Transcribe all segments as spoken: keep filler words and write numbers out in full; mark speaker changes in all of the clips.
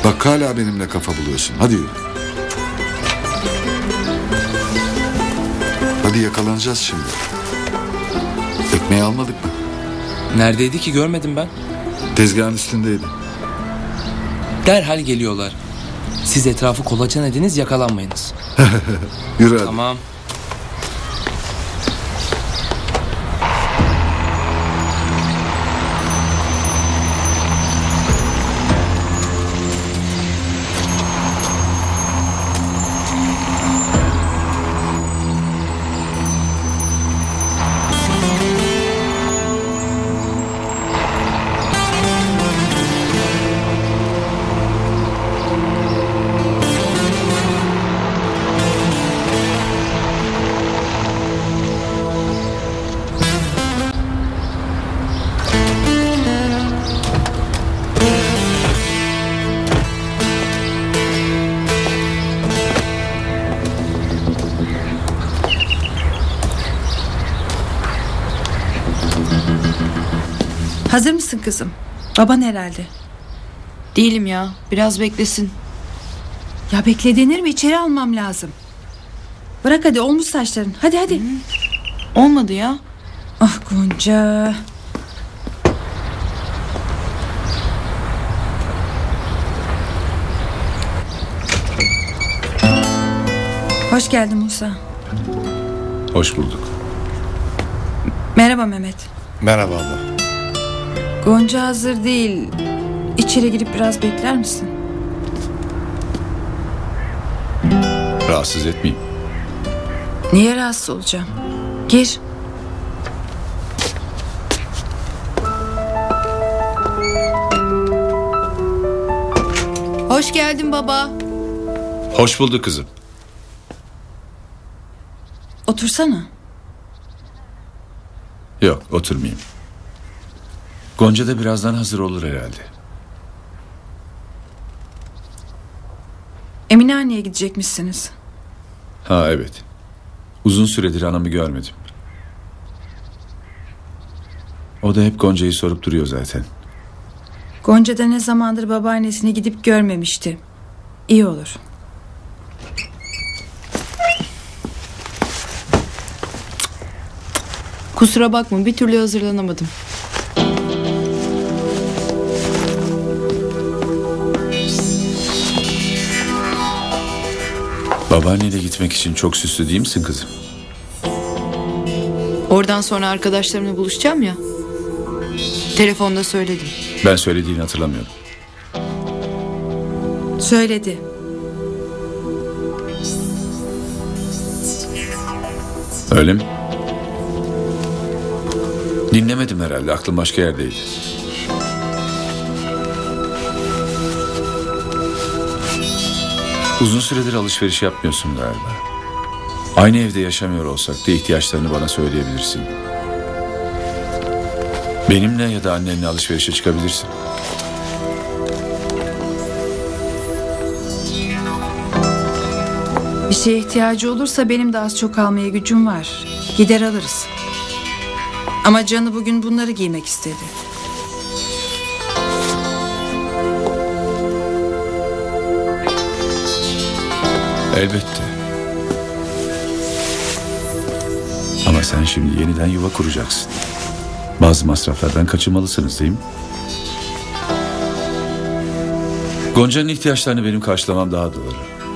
Speaker 1: Bak hala benimle kafa buluyorsun. Hadi yürü. Hadi yakalanacağız şimdi. Ekmeği almadık mı?
Speaker 2: Neredeydi ki, görmedim ben.
Speaker 1: Tezgahın üstündeydi.
Speaker 2: Derhal geliyorlar. Siz etrafı kolaçan ediniz, yakalanmayınız.
Speaker 1: Yürü hadi.
Speaker 2: Tamam.
Speaker 3: Hazır mısın kızım? Baban herhalde.
Speaker 4: Değilim ya. Biraz beklesin.
Speaker 3: Ya bekle denir mi? İçeri almam lazım. Bırak hadi, olmuş saçların. Hadi hadi.
Speaker 4: Hmm. Olmadı ya.
Speaker 3: Ah Gonca. Hoş geldin Musa.
Speaker 5: Hoş bulduk.
Speaker 3: Merhaba Mehmet.
Speaker 5: Merhaba abla.
Speaker 3: Gonca hazır değil. İçeri girip biraz bekler misin?
Speaker 5: Rahatsız etmeyeyim.
Speaker 3: Niye rahatsız olacağım? Gir.
Speaker 4: Hoş geldin baba.
Speaker 5: Hoş bulduk kızım.
Speaker 3: Otursana.
Speaker 5: Yok, oturmayayım. Gonca da birazdan hazır olur herhalde.
Speaker 3: Emine anneye gidecekmişsiniz.
Speaker 5: Ha evet. Uzun süredir anamı görmedim. O da hep Gonca'yı sorup duruyor zaten.
Speaker 3: Gonca da ne zamandır babaannesini gidip görmemişti. İyi olur.
Speaker 4: Kusura bakma, bir türlü hazırlanamadım.
Speaker 5: Babaanneyle gitmek için çok süslü değil misin kızım?
Speaker 4: Oradan sonra arkadaşlarımla buluşacağım ya. Telefonda söyledim.
Speaker 5: Ben söylediğini hatırlamıyorum.
Speaker 3: Söyledi.
Speaker 5: Öyle mi? Dinlemedim herhalde. Aklım başka yerdeydi. Uzun süredir alışveriş yapmıyorsun galiba. Aynı evde yaşamıyor olsak da ihtiyaçlarını bana söyleyebilirsin. Benimle ya da annenle alışverişe çıkabilirsin.
Speaker 3: Bir şeye ihtiyacı olursa benim de az çok almaya gücüm var. Gider alırız. Ama canı bugün bunları giymek istedi.
Speaker 5: Elbette. Ama sen şimdi yeniden yuva kuracaksın. Bazı masraflardan kaçınmalısınız değil mi? Gonca'nın ihtiyaçlarını benim karşılamam daha doğru.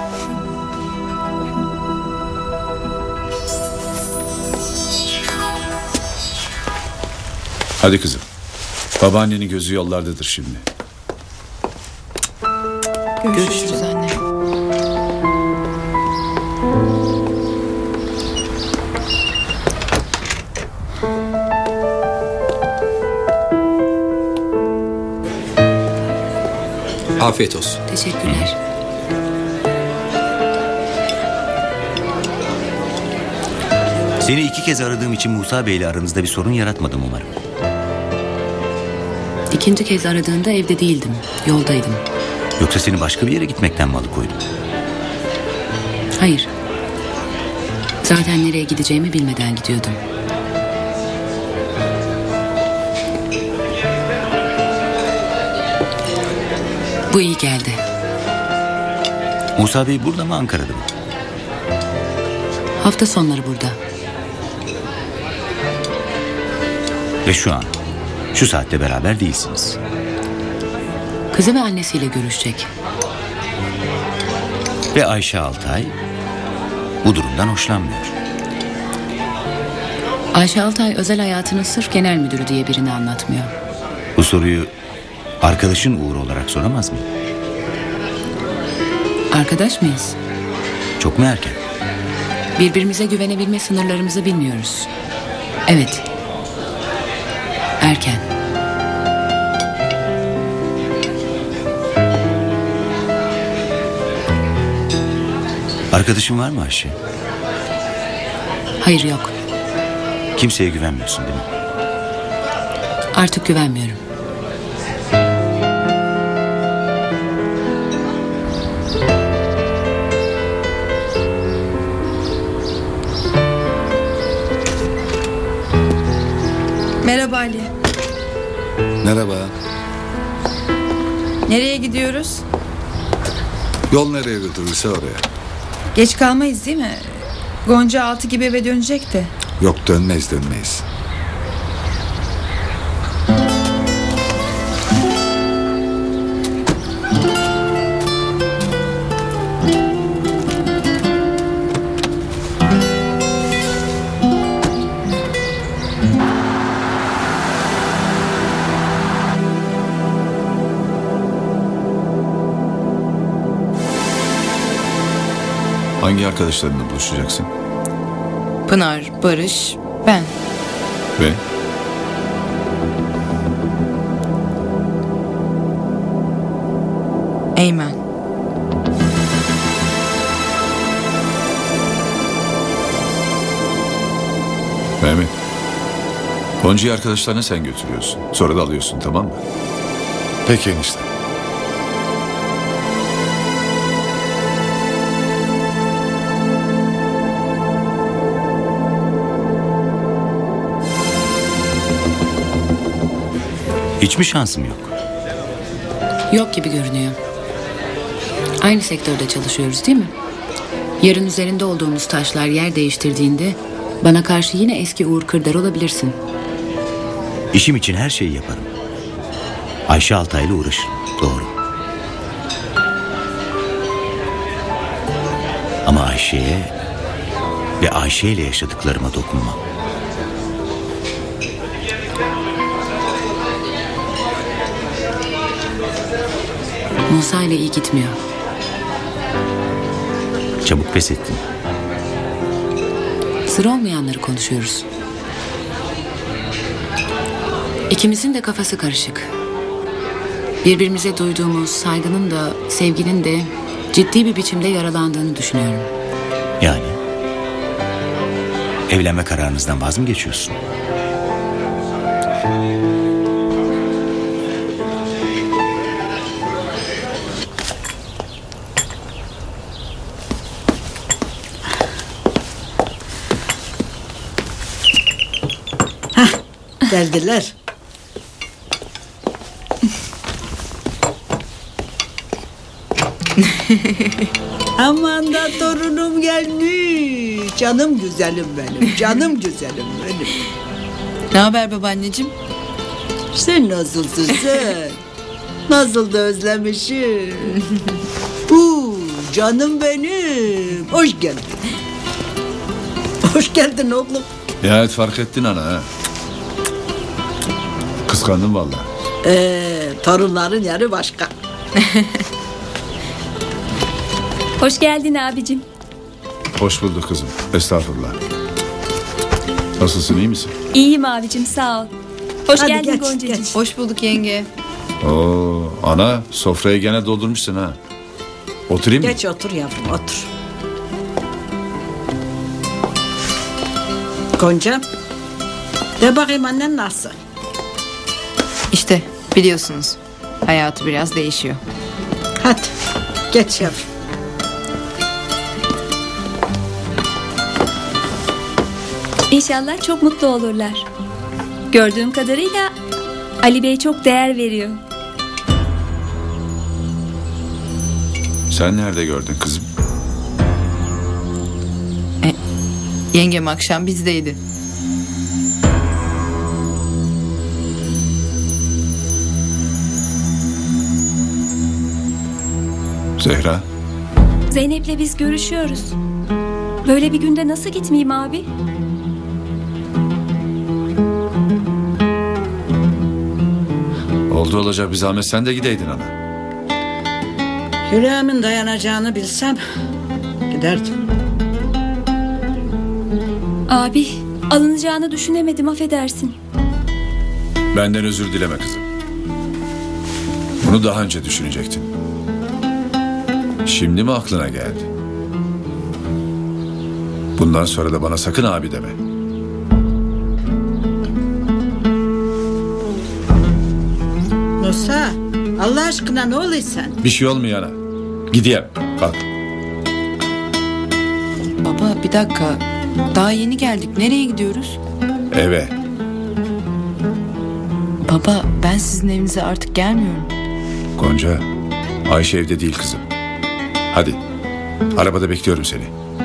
Speaker 5: Hadi kızım. Babaannenin gözü yollardadır şimdi.
Speaker 4: Görüşürüz, Görüşürüz anne.
Speaker 2: Afiyet olsun.
Speaker 4: Teşekkürler.
Speaker 6: Seni iki kez aradığım için Musa Bey ile aranızda bir sorun yaratmadım umarım.
Speaker 7: İkinci kez aradığında evde değildim. Yoldaydım.
Speaker 6: Yoksa seni başka bir yere gitmekten mi alıkoydum?
Speaker 7: Hayır. Zaten nereye gideceğimi bilmeden gidiyordum. Bu iyi geldi.
Speaker 6: Musa Bey burada mı, Ankara'da mı?
Speaker 7: Hafta sonları burada.
Speaker 6: Ve şu an, şu saatte beraber değilsiniz.
Speaker 7: Kızı ve annesiyle görüşecek.
Speaker 6: Ve Ayşe Altay bu durumdan hoşlanmıyor.
Speaker 7: Ayşe Altay özel hayatının sırf genel müdürü diye birini anlatmıyor.
Speaker 6: Bu soruyu arkadaşın Uğur olarak soramaz mıyım?
Speaker 7: Arkadaş mıyız?
Speaker 6: Çok mu erken?
Speaker 7: Birbirimize güvenebilme sınırlarımızı bilmiyoruz. Evet. Erken.
Speaker 6: Arkadaşın var mı Ayşe?
Speaker 7: Hayır, yok.
Speaker 6: Kimseye güvenmiyorsun değil mi?
Speaker 7: Artık güvenmiyorum.
Speaker 3: Merhaba Ali.
Speaker 1: Merhaba.
Speaker 3: Nereye gidiyoruz?
Speaker 1: Yol nereye götürürse oraya.
Speaker 3: Geç kalmayız değil mi? Gonca altı gibi eve dönecek de.
Speaker 1: Yok, dönmeyiz dönmeyiz.
Speaker 5: Hangi arkadaşlarınla buluşacaksın?
Speaker 4: Pınar, Barış, ben.
Speaker 5: Ve?
Speaker 4: Eymen.
Speaker 5: Mehmet. Gonca'yı arkadaşlarına sen götürüyorsun. Sonra da alıyorsun, tamam mı?
Speaker 1: Peki enişte.
Speaker 6: Hiç mi şansım yok?
Speaker 7: Yok gibi görünüyor. Aynı sektörde çalışıyoruz değil mi? Yarın üzerinde olduğumuz taşlar yer değiştirdiğinde bana karşı yine eski Uğur Kırdar olabilirsin.
Speaker 6: İşim için her şeyi yaparım. Ayşe Altay'la uğraşırım, doğru. Ama Ayşe'ye ve Ayşe ile yaşadıklarıma dokunmam.
Speaker 7: Musa ile iyi gitmiyor.
Speaker 6: Çabuk pes ettim.
Speaker 7: Sır olmayanları konuşuyoruz. İkimizin de kafası karışık. Birbirimize duyduğumuz saygının da sevginin de ciddi bir biçimde yaralandığını düşünüyorum.
Speaker 6: Yani? Evlenme kararınızdan vaz mı geçiyorsun?
Speaker 8: Geldiler. Aman da torunum gelmiş. Canım güzelim benim. Canım güzelim benim.
Speaker 4: Ne haber babaanneciğim?
Speaker 8: Sen nasılsın sen? Nasıl da özlemişim. Uuu, canım benim. Hoş geldin. Hoş geldin oğlum.
Speaker 5: Nihayet fark ettin ana ha. Kıskandım vallahi.
Speaker 8: Ee, torunların yeri başka.
Speaker 9: Hoş geldin abicim.
Speaker 5: Hoş bulduk kızım. Estağfurullah. Nasılsın, iyi misin?
Speaker 9: İyiyim abicim, sağ ol. Hoş
Speaker 8: Hadi
Speaker 9: geldin
Speaker 8: geç,
Speaker 9: Goncacığım.
Speaker 8: geç.
Speaker 4: Hoş bulduk yenge.
Speaker 5: Oo, ana sofrayı gene doldurmuşsun ha. Oturayım mı?
Speaker 8: Geç otur yavrum, otur. Gonca, de bakayım annen nasıl?
Speaker 4: İşte biliyorsunuz hayatı biraz değişiyor.
Speaker 8: Hadi geç yavrum.
Speaker 9: İnşallah çok mutlu olurlar. Gördüğüm kadarıyla Ali Bey çok değer veriyor.
Speaker 5: Sen nerede gördün kızım?
Speaker 4: Yengem akşam bizdeydi.
Speaker 5: Zehra?
Speaker 9: Zeynep'le biz görüşüyoruz. Böyle bir günde nasıl gitmeyeyim abi?
Speaker 5: Oldu olacak bir zahmet sen de gideydin ana.
Speaker 8: Yüreğimin dayanacağını bilsem giderdim.
Speaker 9: Abi, alınacağını düşünemedim, affedersin.
Speaker 5: Benden özür dileme kızım. Bunu daha önce düşünecektin. Şimdi mi aklına geldi? Bundan sonra da bana sakın abi deme.
Speaker 8: Musa, Allah aşkına ne oluyor sen?
Speaker 5: Bir şey olmuyor ana. Gideyim. Kalk.
Speaker 4: Baba bir dakika. Daha yeni geldik. Nereye gidiyoruz?
Speaker 5: Eve.
Speaker 4: Baba ben sizin evinize artık gelmiyorum.
Speaker 5: Gonca, Ayşe evde değil kızım. Hadi. Arabada bekliyorum seni.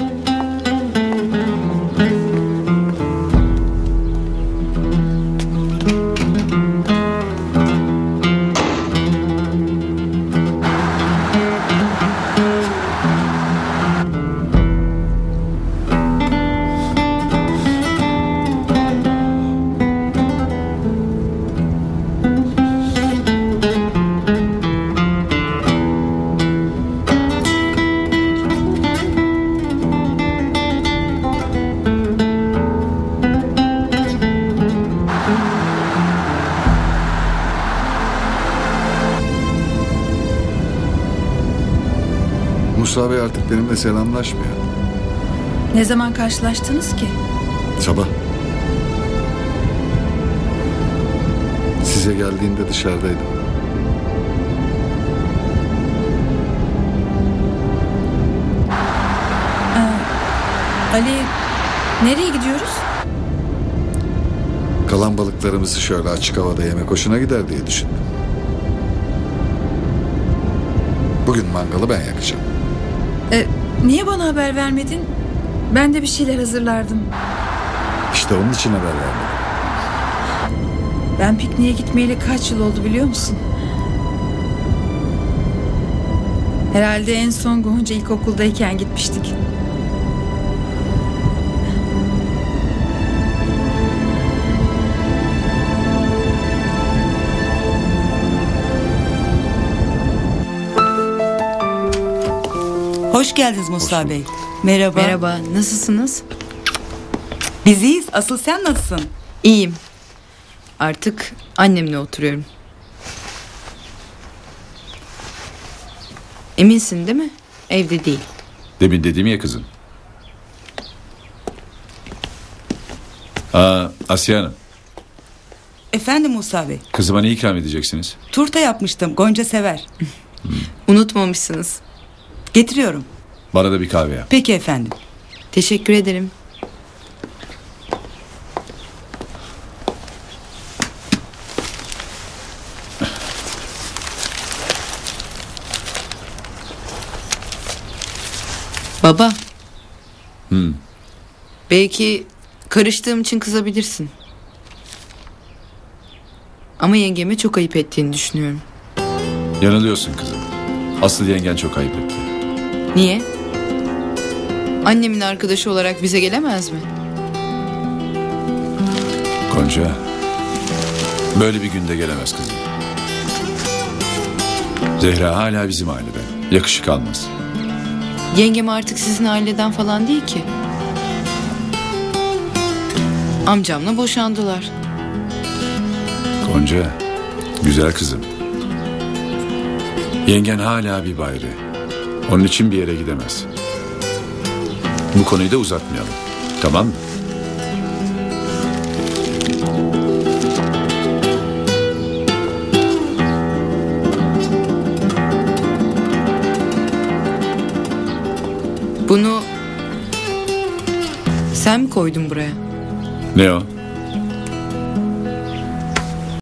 Speaker 1: Musa Bey artık benimle selamlaşmıyor.
Speaker 3: Ne zaman karşılaştınız ki?
Speaker 1: Sabah. Size geldiğinde dışarıdaydım.
Speaker 3: Ali, nereye gidiyoruz?
Speaker 1: Kalan balıklarımızı şöyle açık havada yemek hoşuna gider diye düşündüm. Bugün mangalı ben yakacağım.
Speaker 3: E, niye bana haber vermedin? Ben de bir şeyler hazırlardım.
Speaker 1: İşte onun için haber vermedim.
Speaker 3: Ben pikniğe gitmeyeli kaç yıl oldu biliyor musun? Herhalde en son Gonca ilkokuldayken gitmiştik.
Speaker 10: Hoş geldiniz Musa Bey. Merhaba.
Speaker 4: Merhaba. Nasılsınız?
Speaker 10: Biz iyiyiz. Asıl sen nasılsın?
Speaker 4: İyiyim. Artık annemle oturuyorum. Eminsin değil mi? Evde değil.
Speaker 5: Demin dedim ya kızım. Aa, Asiye Hanım.
Speaker 10: Efendim Musa Bey.
Speaker 5: Kızıma ne ikram edeceksiniz?
Speaker 10: Turta yapmıştım. Gonca sever.
Speaker 4: Unutmamışsınız.
Speaker 10: Getiriyorum.
Speaker 5: Bana da bir kahve yap.
Speaker 10: Peki efendim.
Speaker 4: Teşekkür ederim. Baba.
Speaker 5: Hmm.
Speaker 4: Belki karıştığım için kızabilirsin. Ama yengeme çok ayıp ettiğini düşünüyorum.
Speaker 5: Yanılıyorsun kızım. Asıl yengen çok ayıp etti.
Speaker 4: Niye? Annemin arkadaşı olarak bize gelemez mi?
Speaker 5: Gonca, böyle bir günde gelemez kızım. Zehra hala bizim aileden. Yakışık almaz.
Speaker 4: Yengem artık sizin aileden falan değil ki. Amcamla boşandılar.
Speaker 5: Gonca, güzel kızım. Yengen hala bir bayrağı. Onun için bir yere gidemez. Bu konuyu da uzatmayalım. Tamam mı?
Speaker 4: Bunu sen mi koydun buraya?
Speaker 5: Ne o?